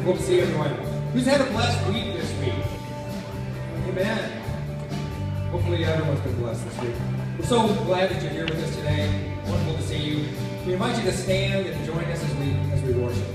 Wonderful to see everyone. Who's had a blessed week this week? Amen. Hopefully everyone's been blessed this week. We're so glad that you're here with us today. Wonderful to see you. We invite you to stand and join us as we worship.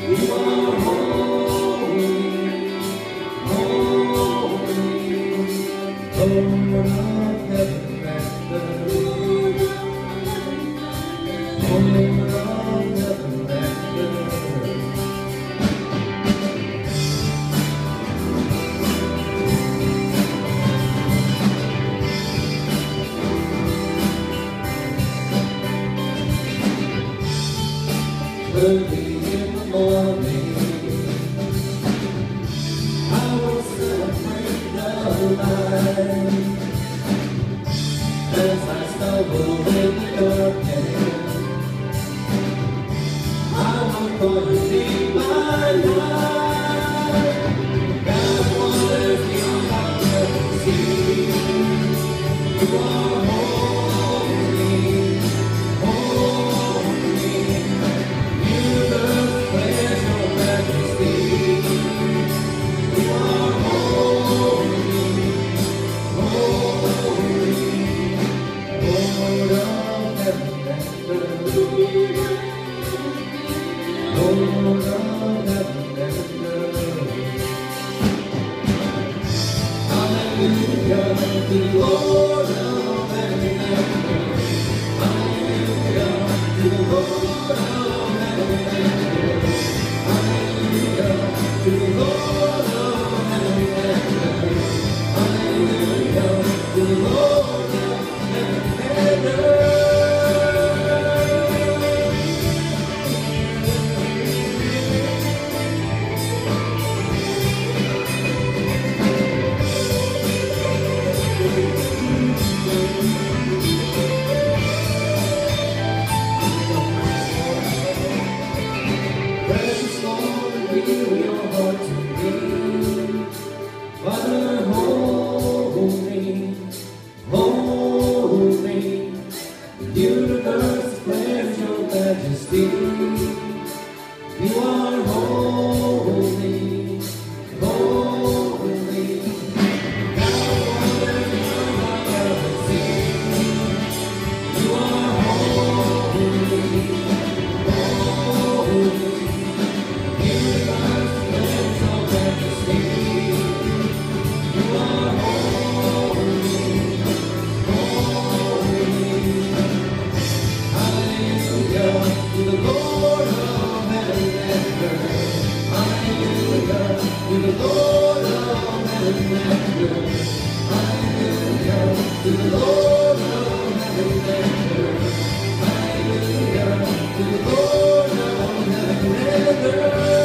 You are holy, holy. reveal your heart to me. Father, hold me, hold me. The universe declares your majesty. You are holy, holy. Now wonders no one ever seen. You are holy, holy. The universe declares your majesty. You are holy, holy. Hallelujah to the Lord of heaven and earth. Hallelujah to the Lord of heaven and earth. Hallelujah to the Lord of heaven and earth. Hallelujah to the Lord of heaven and earth.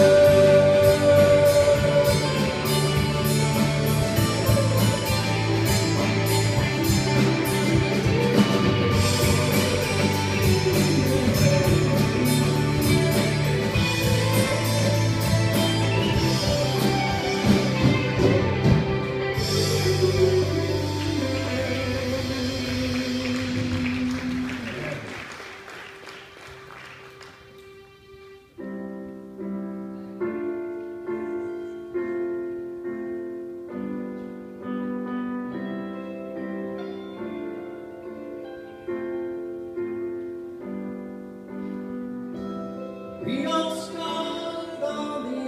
We all start on the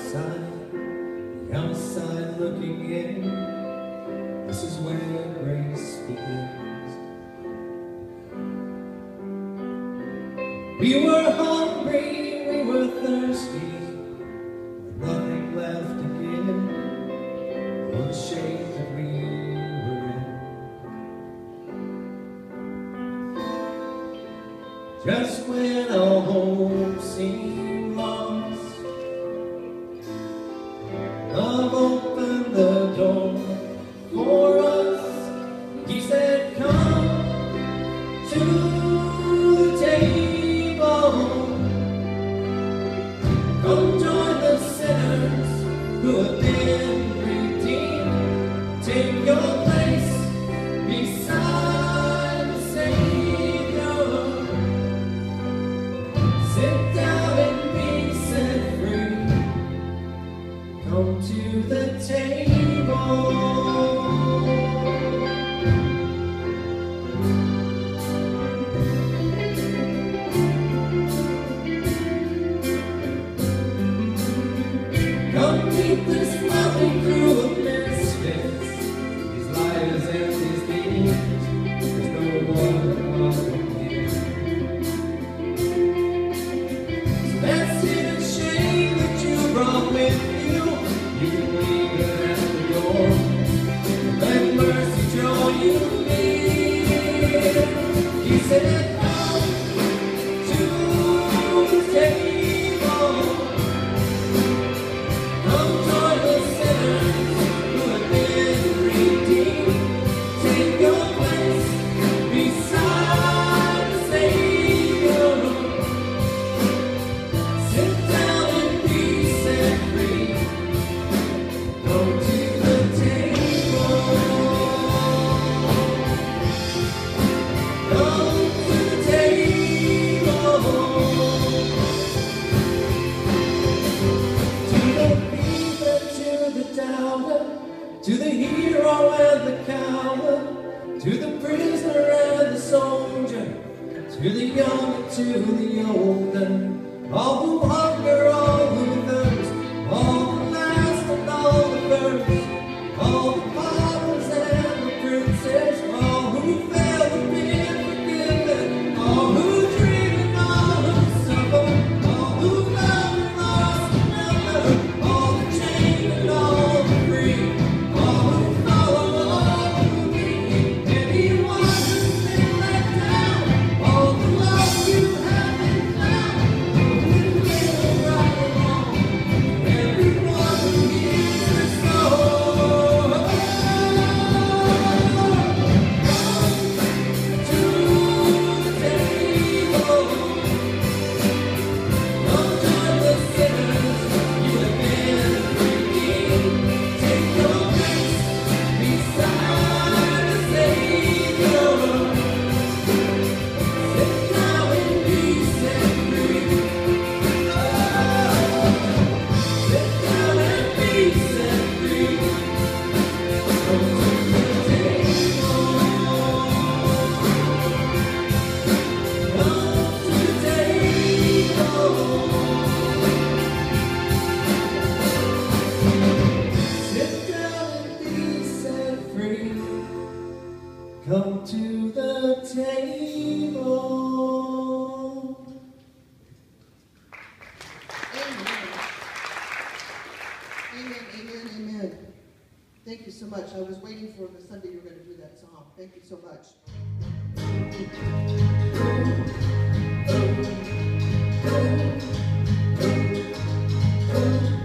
outside looking in. This is where grace begins. We were hungry, we were thirsty, with nothing left to give, or the shape that we were in. Just when all hope seemed lost, love opened the door for us. He said, come to the table. Come join the sinners who have been redeemed. Take your place beside the Savior. Sit down and be set free. Come to the table. Come keep this loving crew of misfits, these liars and these thieves. There's no one welcome here. So that's it, a shame that you brought with you. You can leave it at the door. Let mercy draw you near. He said, come to the table. Come join the sinners who have been redeemed. Take your place beside the Savior. Sit down and be set free. Come to the table. Come to the table. To the thief and to the doubter, to the hero and the coward, to the prisoner and the soldier, to the young and to the older, all who hunger, all who thirst, all the last and all the first, all the fathers and the princes, all who failed and been forgiven, all who dream and all who suffer, all who found and lost another, all the chained and all the free, all who follow, all who lead, anyone who's been let down, all the love you have been found, who will live right. Thank you so much. I was waiting for the Sunday you were going to do that song. Thank you so much. Oh,